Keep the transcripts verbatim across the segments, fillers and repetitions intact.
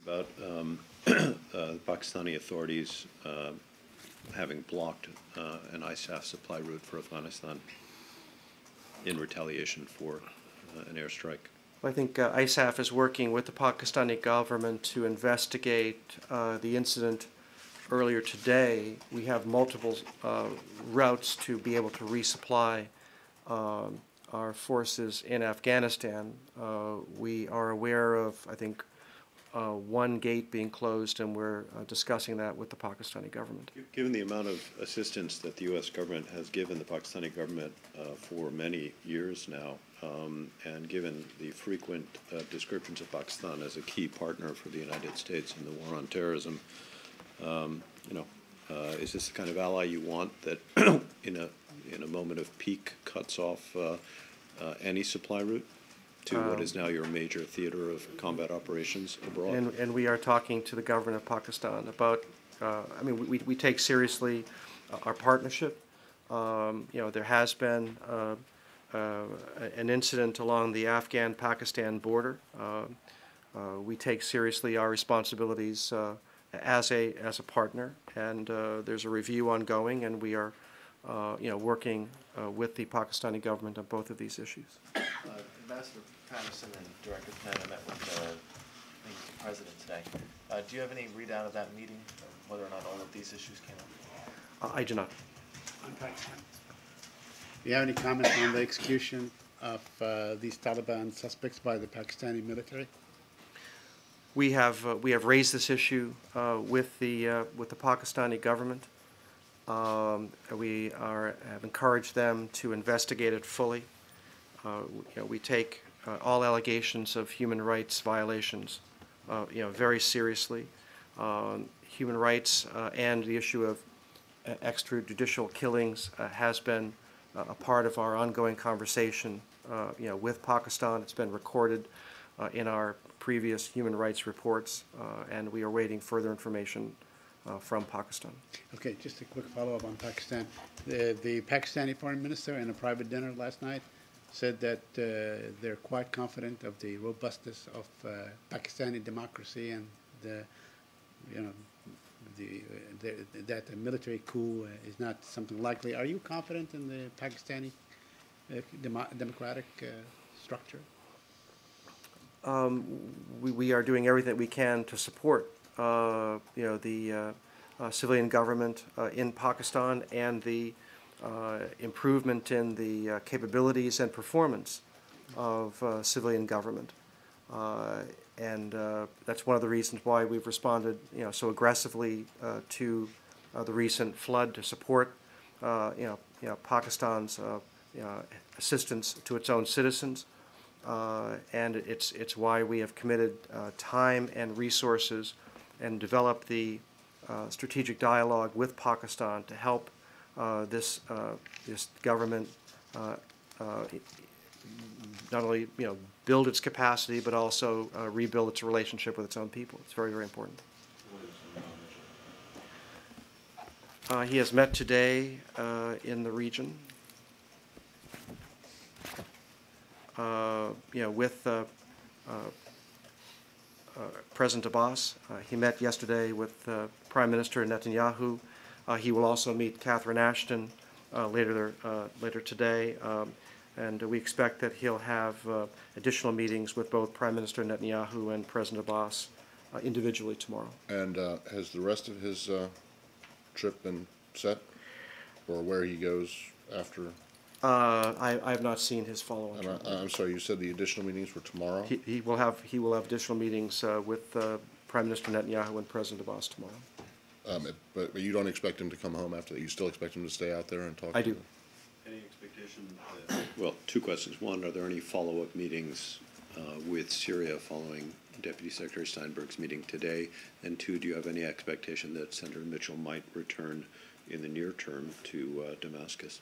About um, uh, the Pakistani authorities uh, having blocked uh, an I S A F supply route for Afghanistan in retaliation for uh, an airstrike. I think uh, I S A F is working with the Pakistani government to investigate uh, the incident earlier today. We have multiple uh, routes to be able to resupply um, our forces in Afghanistan. Uh, we are aware of, I think, uh, one gate being closed, and we're uh, discussing that with the Pakistani government. Given the amount of assistance that the U S government has given the Pakistani government uh, for many years now, um, and given the frequent uh, descriptions of Pakistan as a key partner for the United States in the war on terrorism, um, you know, uh, is this the kind of ally you want that in a in a moment of peak cuts off uh, uh, any supply route to what is now your major theater of combat operations abroad? And, and we are talking to the government of Pakistan about, uh, I mean, we, we take seriously uh, our partnership. Um, you know, there has been uh, uh, an incident along the Afghan-Pakistan border. Uh, uh, we take seriously our responsibilities uh, as a as a partner, and uh, there's a review ongoing, and we are, uh, you know, working uh, with the Pakistani government on both of these issues. Uh, Ambassador Patterson and Director Penn met with uh, the President today. Uh, do you have any readout of that meeting, whether or not all of these issues came up? Uh, I do not. On Pakistan. Do you have any comments on the execution of uh, these Taliban suspects by the Pakistani military? We have uh, we have raised this issue uh, with the uh, with the Pakistani government. Um, we are have encouraged them to investigate it fully. Uh, you know, we take uh, all allegations of human rights violations, uh, you know, very seriously. Um, human rights uh, and the issue of uh, extrajudicial killings uh, has been uh, a part of our ongoing conversation, uh, you know, with Pakistan. It's been recorded uh, in our previous human rights reports, uh, and we are waiting further information uh, from Pakistan. Okay, just a quick follow-up on Pakistan. The, the Pakistani foreign minister in a private dinner last night said that uh, they're quite confident of the robustness of uh, Pakistani democracy and the, you know, the, uh, the, that a military coup uh, is not something likely. Are you confident in the Pakistani uh, demo democratic uh, structure? Um, we, we are doing everything we can to support, uh, you know, the uh, uh, civilian government uh, in Pakistan and the uh, improvement in the uh, capabilities and performance of uh, civilian government. Uh, and uh, that's one of the reasons why we've responded, you know, so aggressively uh, to uh, the recent flood to support, uh, you know, you know, Pakistan's uh, you know, assistance to its own citizens. Uh, and it's, it's why we have committed uh, time and resources and developed the uh, strategic dialogue with Pakistan to help uh, this, uh, this government uh, uh, not only, you know, build its capacity, but also uh, rebuild its relationship with its own people. It's very, very important. Uh, he has met today uh, in the region. Uh, you know, with uh, uh, uh, President Abbas. Uh, he met yesterday with uh, Prime Minister Netanyahu. Uh, he will also meet Catherine Ashton uh, later uh, later today, um, and we expect that he'll have uh, additional meetings with both Prime Minister Netanyahu and President Abbas uh, individually tomorrow. And uh, has the rest of his uh, trip been set, or where he goes after? Uh, I, I have not seen his follow-on. And I, I'm sorry, you said the additional meetings were tomorrow? He, he will have he will have additional meetings uh, with uh, Prime Minister Netanyahu and President Abbas tomorrow. Um, it, but, but you don't expect him to come home after that? You still expect him to stay out there and talk? I to do. them? Any expectation that, well, two questions. One, are there any follow-up meetings uh, with Syria following Deputy Secretary Steinberg's meeting today? And two, do you have any expectation that Senator Mitchell might return in the near term to uh, Damascus?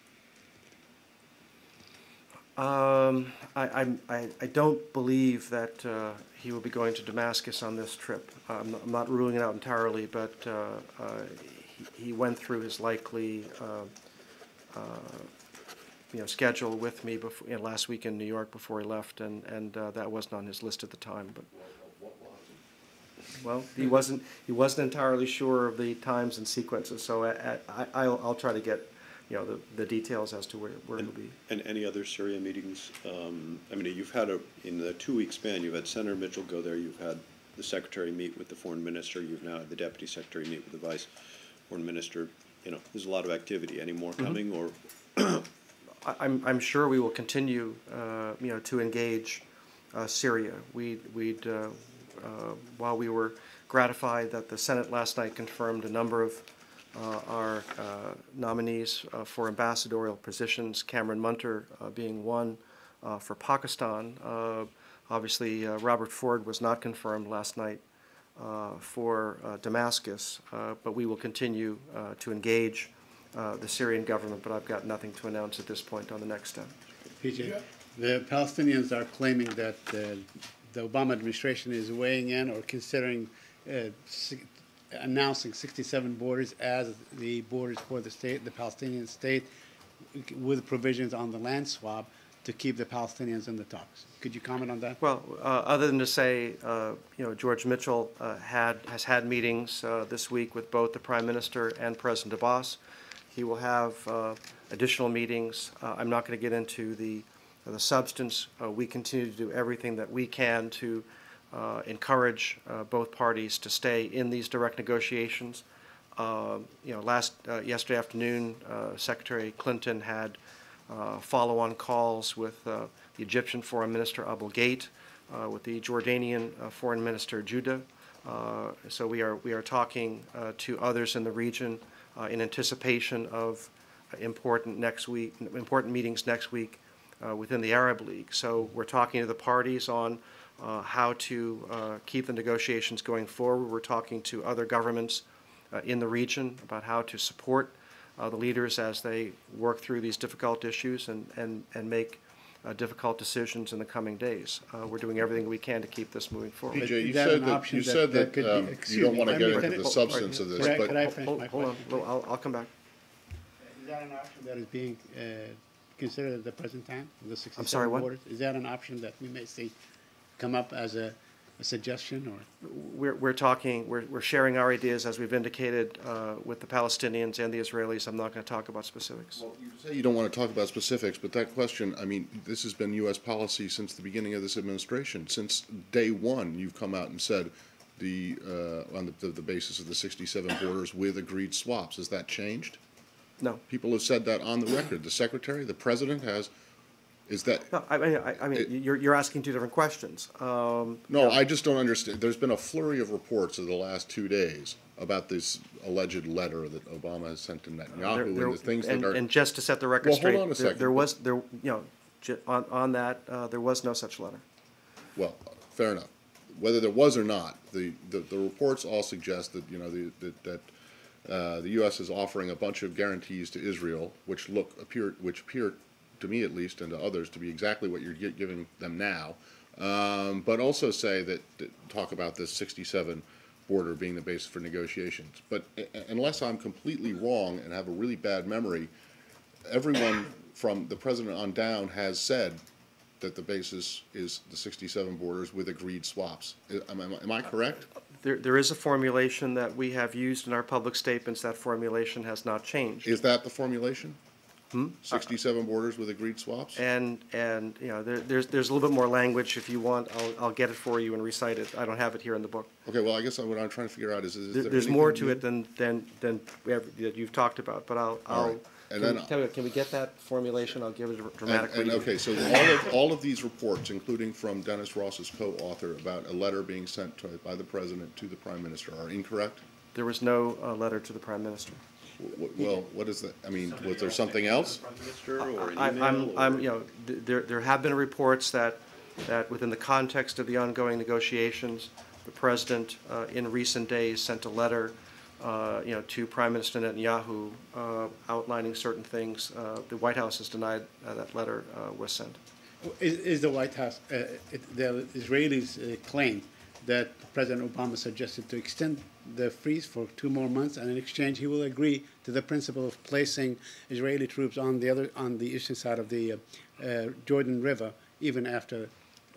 Um, I, I, I don't believe that uh, he will be going to Damascus on this trip. I'm not, I'm not ruling it out entirely, but uh, uh, he, he went through his likely uh, uh, you know, schedule with me before, you know, last week in New York before he left, and, and uh, that wasn't on his list at the time. But well, he wasn't, he wasn't entirely sure of the times and sequences, so I, I, I'll, I'll try to get, you know, the, the details as to where, where it'll be. And any other Syria meetings? Um, I mean, you've had a, in the two-week span, you've had Senator Mitchell go there, you've had the Secretary meet with the Foreign Minister, you've now had the Deputy Secretary meet with the Vice Foreign Minister. You know, there's a lot of activity. Any more coming, or? I- I'm, I'm sure we will continue, uh, you know, to engage uh, Syria. We, we'd, uh, uh, while we were gratified that the Senate last night confirmed a number of uh, our uh, nominees uh, for ambassadorial positions, Cameron Munter uh, being one uh, for Pakistan. Uh, obviously, uh, Robert Ford was not confirmed last night uh, for uh, Damascus, uh, but we will continue uh, to engage Uh, the Syrian government, but I've got nothing to announce at this point on the next step. P J, the Palestinians are claiming that uh, the Obama administration is weighing in or considering uh, si- announcing sixty-seven borders as the borders for the state, the Palestinian state, with provisions on the land swap to keep the Palestinians in the talks. Could you comment on that? Well, uh, other than to say, uh, you know, George Mitchell uh, had has had meetings uh, this week with both the Prime Minister and President Abbas. He will have uh, additional meetings. Uh, I'm not going to get into the uh, the substance. Uh, we continue to do everything that we can to uh, encourage uh, both parties to stay in these direct negotiations. Uh, you know, last uh, yesterday afternoon, uh, Secretary Clinton had uh, follow-on calls with uh, the Egyptian Foreign Minister Abul Gate, uh, with the Jordanian uh, Foreign Minister Judah. Uh, so we are we are talking uh, to others in the region. Uh, in anticipation of uh, important next week, important meetings next week uh, within the Arab League. So we're talking to the parties on uh, how to uh, keep the negotiations going forward. We're talking to other governments uh, in the region about how to support uh, the leaders as they work through these difficult issues and, and, and make uh, difficult decisions in the coming days. Uh, we're doing everything we can to keep this moving forward. P J, you Is that said an that, option you that- said that that could be- um, you excuse don't me, want to let get me into finish. the Oh, substance of this, Could I- but could I Hold, finish hold, my hold on, question? Well, I'll, I'll come back. Is that an option that is being uh, considered at the present time, the sorry, sixty-seven what? borders? Is that an option that we may see come up as a a suggestion, or? We're, we're talking, we're, we're sharing our ideas, as we've indicated, uh, with the Palestinians and the Israelis. I'm not going to talk about specifics. Well, you say you don't want to talk about specifics, but that question, I mean, this has been U S policy since the beginning of this administration. Since day one, you've come out and said the, uh, on the, the basis of the sixty-seven borders with agreed swaps. Has that changed? No. People have said that on the record. The Secretary, the President has, is that, No, I mean, I, I mean, It- you're, you're asking two different questions. Um, no, I just don't understand. There's been a flurry of reports of the last two days about this alleged letter that Obama has sent to there- Netanyahu there- and the things and, that are. and just to set the record Well, hold straight, on a there, second. there was, there, you know, ju- on, on that, uh, there was no such letter. Well, fair enough. Whether there was or not, the, the, the reports all suggest that, you know, the, that, that, uh, the U S is offering a bunch of guarantees to Israel, which look, appear, which appear, to me at least, and to others, to be exactly what you're gi- giving them now. Um, but also say that, that, talk about this sixty-seven border being the basis for negotiations. But uh, unless I'm completely wrong and have a really bad memory, everyone from the president on down has said that the basis is the sixty-seven borders with agreed swaps. I- Am, am, am I correct? There, there is a formulation that we have used in our public statements. That formulation has not changed. Is that the formulation? Sixty-seven borders with agreed swaps? And, and, you know, there, there's, there's a little bit more language. If you want, I'll, I'll get it for you and recite it. I don't have it here in the book. Okay, well, I guess what I'm trying to figure out is, is There- there There's more anything to new? it than, than, than we have- that you've talked about, but I'll, All I'll, right. And can then- we- tell you, can we get that formulation? I'll give it a And, dramatic and, reading. okay, so all of, all of these reports, including from Dennis Ross's co-author about a letter being sent to, by the president to the prime minister, are incorrect? There was no uh, letter to the prime minister. W- Well, what is that? I mean, was there something else? Prime Minister or an I- email? I'm, I'm, or- you know, th- there, there have been reports that, that within the context of the ongoing negotiations, the president, uh, in recent days, sent a letter, uh, you know, to Prime Minister Netanyahu, uh, outlining certain things. Uh, the White House has denied uh, that letter uh, was sent. Is, is the White House, uh, it, the Israelis uh, claim that President Obama suggested to extend the freeze for two more months, and in exchange he will agree to the principle of placing Israeli troops on the other on the eastern side of the uh, uh, Jordan River, even after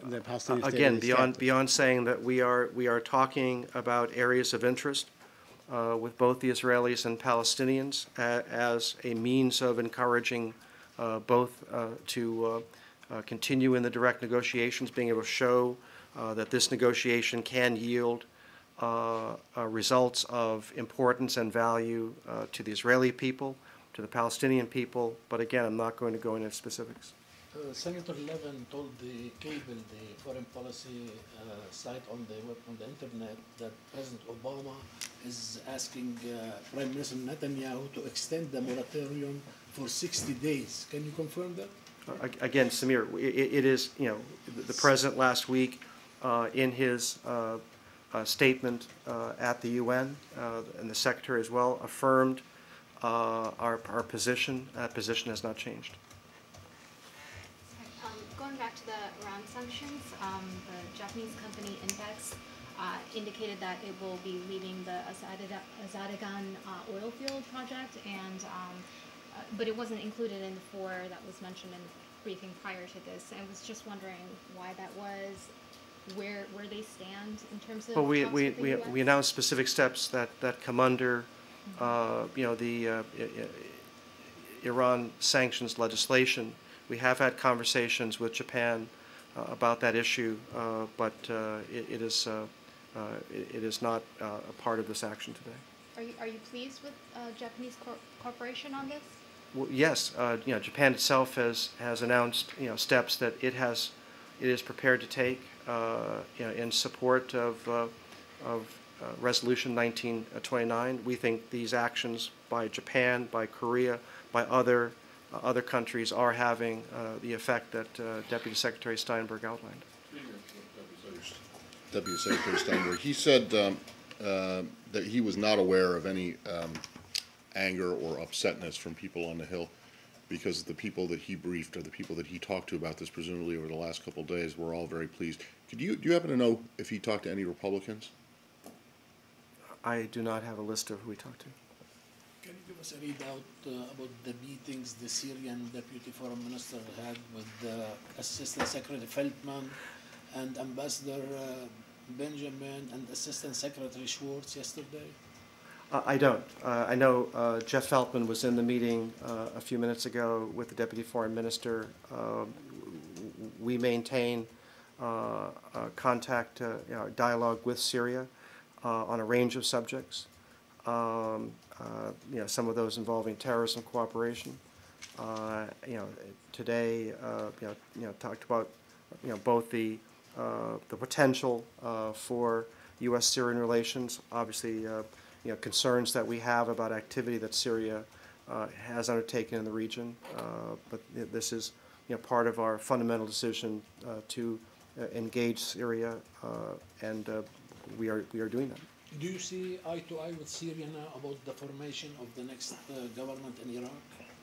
the Palestinian state Again, is beyond, established. beyond saying that we are, we are talking about areas of interest uh, with both the Israelis and Palestinians a- as a means of encouraging uh, both uh, to uh, uh, continue in the direct negotiations, being able to show uh, that this negotiation can yield uh, uh, results of importance and value uh, to the Israeli people, to the Palestinian people. But again, I'm not going to go into specifics. Uh, Senator Levin told the Cable, the foreign policy uh, site on the web, on the internet, that President Obama is asking uh, Prime Minister Netanyahu to extend the moratorium for sixty days. Can you confirm that? Uh, Again, Samir, i- i- it is, you know, the- the President last week, uh, in his uh, uh, statement uh, at the U N, uh, and the Secretary as well, affirmed uh, our our position. That position has not changed. Um, Going back to the Iran sanctions, um, the Japanese company Index uh, indicated that it will be leaving the Azadega- Azadegan uh, oil field project, and um, uh, but it wasn't included in the four that was mentioned in the briefing prior to this. I was just wondering why that was, where where they stand in terms of Well, we, talks we, with the we U S? we announced specific steps that, that come under, uh, you know, the uh, I- I- Iran sanctions legislation. We have had conversations with Japan uh, about that issue, uh, but uh, it, it is, uh, uh, it, it is not uh, a part of this action today. Are you are you pleased with uh, Japanese cor- corporation on this? Well, yes, uh, you know, Japan itself has, has announced, you know, steps that it has, it is prepared to take, uh, you know, in support of, uh, of uh, Resolution nineteen twenty-nine. We think these actions by Japan, by Korea, by other, uh, other countries are having uh, the effect that uh, Deputy Secretary Steinberg outlined. Deputy Secretary Steinberg, he said um, uh, that he was not aware of any um, anger or upsetness from people on the Hill, because the people that he briefed, or the people that he talked to about this, presumably over the last couple of days, were all very pleased. Could you, do you happen to know if he talked to any Republicans? I do not have a list of who we talked to. Can you give us a readout uh, about the meetings the Syrian Deputy Foreign Minister had with uh, Assistant Secretary Feldman and Ambassador uh, Benjamin and Assistant Secretary Schwartz yesterday? Uh, I don't. Uh, I know uh, Jeff Feltman was in the meeting uh, a few minutes ago with the Deputy Foreign Minister. Uh, we maintain uh, uh, contact, uh, you know, dialogue with Syria uh, on a range of subjects. Um, uh, you know, some of those involving terrorism cooperation. Uh, you know, today, uh, you know, you know, talked about, you know, both the uh, the potential uh, for U S Syrian relations, obviously. Uh, you know, concerns that we have about activity that Syria uh, has undertaken in the region. Uh, but this is, you know, part of our fundamental decision uh, to uh, engage Syria, uh, and uh, we are we are doing that. Do you see eye to eye with Syria now about the formation of the next uh, government in Iraq?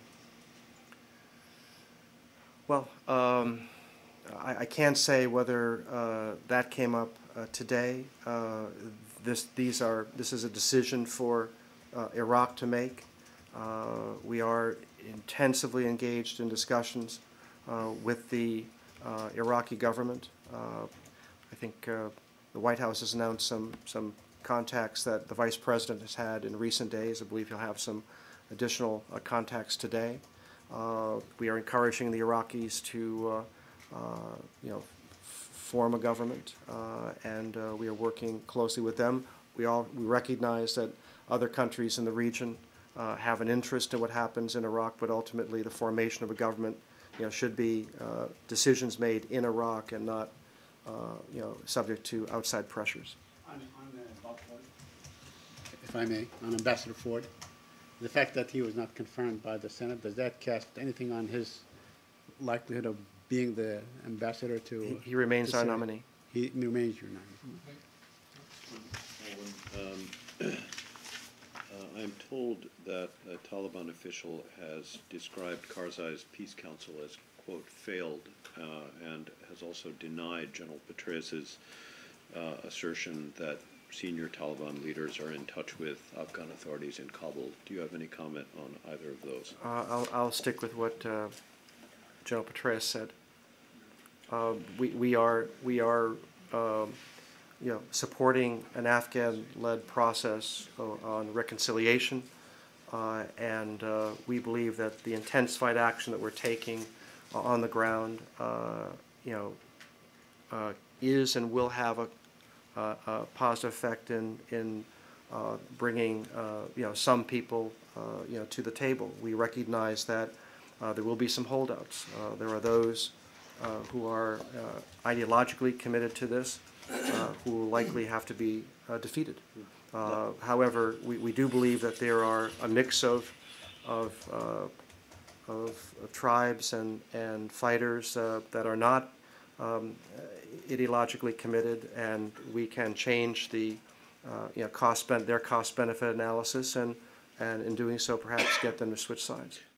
Well, um, I, I can't say whether uh, that came up uh, today. Uh, this, these are, this is a decision for uh, Iraq to make. Uh, we are intensively engaged in discussions uh, with the uh, Iraqi government. Uh, I think uh, the White House has announced some, some contacts that the Vice President has had in recent days. I believe he'll have some additional uh, contacts today. Uh, we are encouraging the Iraqis to, uh, uh, you know, form a government, uh, and uh, we are working closely with them. We all we recognize that other countries in the region uh, have an interest in what happens in Iraq, but ultimately the formation of a government, you know, should be uh, decisions made in Iraq and not, uh, you know, subject to outside pressures. On, on uh, Bob Ford, if I may, on Ambassador Ford, the fact that he was not confirmed by the Senate, does that cast anything on his likelihood of being the ambassador to? He, he remains to our Syria? nominee. He remains your nominee. Um, uh, I'm told that a Taliban official has described Karzai's peace council as, quote, failed, uh, and has also denied General Petraeus's uh, assertion that senior Taliban leaders are in touch with Afghan authorities in Kabul. Do you have any comment on either of those? Uh, I'll, I'll stick with what uh, General Petraeus said. uh, we, we are, we are, um, you know, supporting an Afghan-led process o- on reconciliation. Uh, and uh, we believe that the intensified action that we're taking uh, on the ground, uh, you know, uh, is and will have a, a, a positive effect in in uh, bringing uh, you know some people uh, you know to the table. We recognize that uh, there will be some holdouts. Uh, there are those uh, who are uh, ideologically committed to this, uh, who will likely have to be uh, defeated. Uh, however, we, we do believe that there are a mix of of, uh, of, of tribes and and fighters uh, that are not um, ideologically committed, and we can change the uh, you know cost ben- their cost benefit analysis, and and in doing so, perhaps get them to switch sides.